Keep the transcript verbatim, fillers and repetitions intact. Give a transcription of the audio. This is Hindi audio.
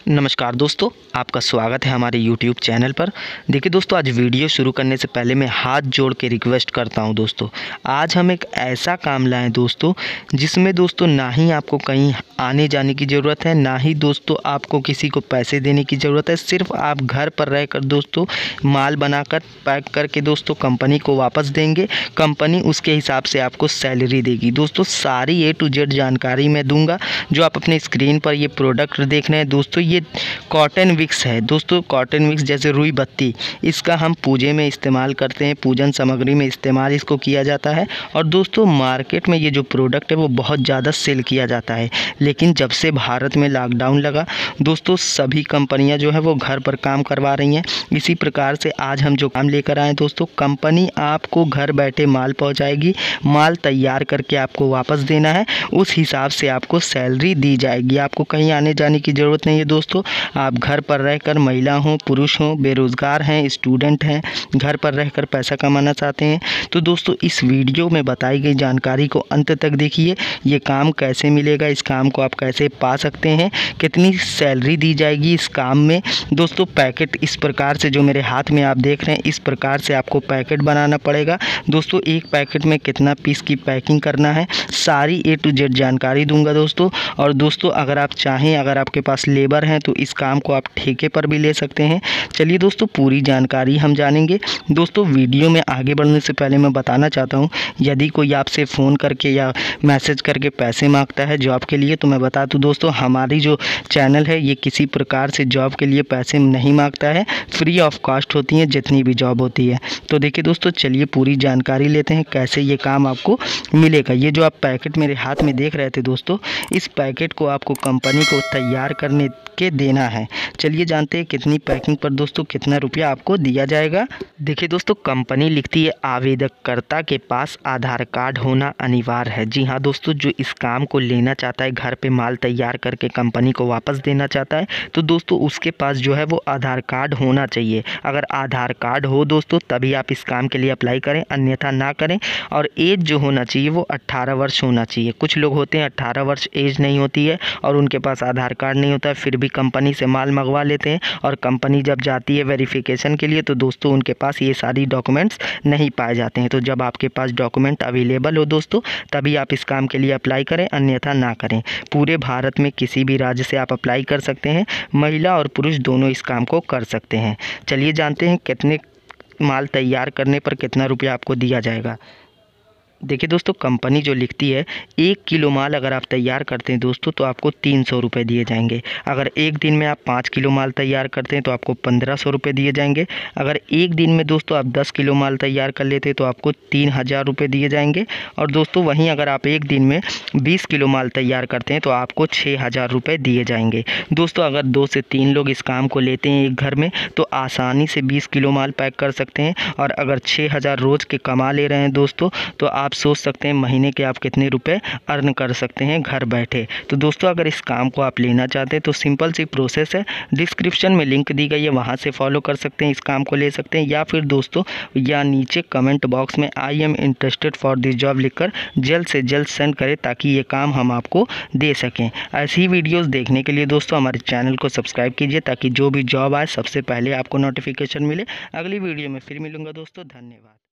नमस्कार दोस्तों, आपका स्वागत है हमारे यूट्यूब चैनल पर। देखिए दोस्तों, आज वीडियो शुरू करने से पहले मैं हाथ जोड़ के रिक्वेस्ट करता हूं दोस्तों, आज हम एक ऐसा काम लाएं दोस्तों जिसमें दोस्तों ना ही आपको कहीं आने जाने की ज़रूरत है, ना ही दोस्तों आपको किसी को पैसे देने की ज़रूरत है। सिर्फ आप घर पर रहकर दोस्तों माल बनाकर पैक करके दोस्तों कंपनी को वापस देंगे। कंपनी उसके हिसाब से आपको सैलरी देगी। दोस्तों सारी ए टू जेड जानकारी मैं दूँगा। जो आप अपने स्क्रीन पर ये प्रोडक्ट देख रहे हैं दोस्तों, ये कॉटन विक्स है दोस्तों। कॉटन विक्स जैसे रुई बत्ती, इसका हम पूजे में इस्तेमाल करते हैं, पूजन सामग्री में इस्तेमाल इसको किया जाता है। और दोस्तों मार्केट में ये जो प्रोडक्ट है वो बहुत ज़्यादा सेल किया जाता है, लेकिन जब से भारत में लॉकडाउन लगा दोस्तों सभी कंपनियां जो है वो घर पर काम करवा रही हैं। इसी प्रकार से आज हम जो काम लेकर आए दोस्तों, कंपनी आपको घर बैठे माल पहुँचाएगी। माल तैयार करके आपको वापस देना है, उस हिसाब से आपको सैलरी दी जाएगी। आपको कहीं आने जाने की ज़रूरत नहीं है दोस्तों। आप घर पर रहकर, महिला हों पुरुष हों, बेरोज़गार हैं, स्टूडेंट हैं, घर पर रहकर पैसा कमाना चाहते हैं तो दोस्तों इस वीडियो में बताई गई जानकारी को अंत तक देखिए। ये काम कैसे मिलेगा, इस काम को आप कैसे पा सकते हैं, कितनी सैलरी दी जाएगी इस काम में। दोस्तों पैकेट इस प्रकार से जो मेरे हाथ में आप देख रहे हैं, इस प्रकार से आपको पैकेट बनाना पड़ेगा। दोस्तों एक पैकेट में कितना पीस की पैकिंग करना है, सारी ए टू जेड जानकारी दूंगा दोस्तों। और दोस्तों अगर आप चाहें, अगर आपके पास लेबर हैं तो इस काम को आप ठेके पर भी ले सकते हैं। चलिए दोस्तों पूरी जानकारी हम जानेंगे। दोस्तों वीडियो में आगे बढ़ने से पहले मैं बताना चाहता हूं, यदि कोई आपसे फ़ोन करके या मैसेज करके पैसे मांगता है जॉब के लिए, तो मैं बता दूं दोस्तों हमारी जो चैनल है ये किसी प्रकार से जॉब के लिए पैसे नहीं मांगता है। फ्री ऑफ कॉस्ट होती हैं जितनी भी जॉब होती है। तो देखिए दोस्तों चलिए पूरी जानकारी लेते हैं कैसे ये काम आपको मिलेगा। ये जो आप पैकेट मेरे हाथ में देख रहे थे दोस्तों, इस पैकेट को आपको कंपनी को तैयार करने के देना है। चलिए जानते हैं कितनी पैकिंग पर दोस्तों कितना रुपया आपको दिया जाएगा। देखिए दोस्तों कंपनी लिखती है आवेदककर्ता के पास आधार कार्ड होना अनिवार्य है। जी हाँ दोस्तों, जो इस काम को लेना चाहता है, घर पे माल तैयार करके कंपनी को वापस देना चाहता है, तो दोस्तों उसके पास जो है वो आधार कार्ड होना चाहिए। अगर आधार कार्ड हो दोस्तों तभी आप इस काम के लिए अप्लाई करें, अन्यथा ना करें। और एज जो होना चाहिए वो अट्ठारह वर्ष होना चाहिए। कुछ लोग होते हैं अट्ठारह वर्ष एज नहीं होती है और उनके पास आधार कार्ड नहीं होता है, फिर भी कंपनी से माल मंगवा लेते हैं। और कंपनी जब जाती है वेरिफिकेशन के लिए तो दोस्तों उनके पास ये सारी डॉक्यूमेंट्स नहीं पाए जाते हैं। तो जब आपके पास डॉक्यूमेंट अवेलेबल हो दोस्तों तभी आप इस काम के लिए अप्लाई करें, अन्यथा ना करें। पूरे भारत में किसी भी राज्य से आप अप्लाई कर सकते हैं। महिला और पुरुष दोनों इस काम को कर सकते हैं। चलिए जानते हैं कितने माल तैयार करने पर कितना रुपया आपको दिया जाएगा। देखिए दोस्तों कंपनी जो लिखती है, एक किलो माल अगर आप तैयार करते हैं दोस्तों तो आपको तीन सौ रुपये दिए जाएंगे। अगर एक दिन में आप पाँच किलो माल तैयार करते हैं तो आपको पंद्रह सौ रुपये दिए जाएंगे। अगर एक दिन में दोस्तों आप दस किलो माल तैयार कर लेते हैं तो आपको तीन हज़ार रुपये दिए जाएंगे। और दोस्तों वहीं अगर आप एक दिन में बीस किलो माल तैयार करते हैं तो आपको छः हज़ार रुपये दिए जाएंगे। दोस्तों अगर दो से तीन लोग इस काम को लेते हैं एक घर में तो आसानी से बीस किलो माल पैक कर सकते हैं। और अगर छः हज़ार रोज़ के कमा ले रहे हैं दोस्तों तो आप सोच सकते हैं महीने के आप कितने रुपए अर्न कर सकते हैं घर बैठे। तो दोस्तों अगर इस काम को आप लेना चाहते हैं तो सिंपल सी प्रोसेस है, डिस्क्रिप्शन में लिंक दी गई है, वहां से फॉलो कर सकते हैं, इस काम को ले सकते हैं। या फिर दोस्तों या नीचे कमेंट बॉक्स में I am interested for this job लिखकर जल्द से जल्द सेंड करें ताकि ये काम हम आपको दे सकें। ऐसी ही वीडियोज़ देखने के लिए दोस्तों हमारे चैनल को सब्सक्राइब कीजिए ताकि जो भी जॉब आए सबसे पहले आपको नोटिफिकेशन मिले। अगली वीडियो में फिर मिलूंगा दोस्तों, धन्यवाद।